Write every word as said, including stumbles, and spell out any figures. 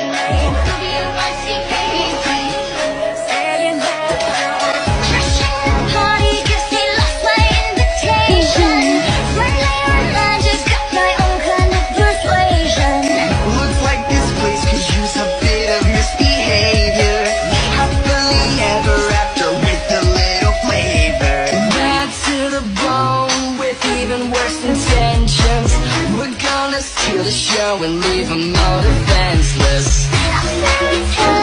name. Saying that party gives me lost my invitation. Slightly online, just got my own kind of persuasion. Looks like this place could use a bit of misbehavior. Happily ever after with a little flavor. Bad to the bone with even worse intentions. We're gonna steal the show and leave them all defenseless.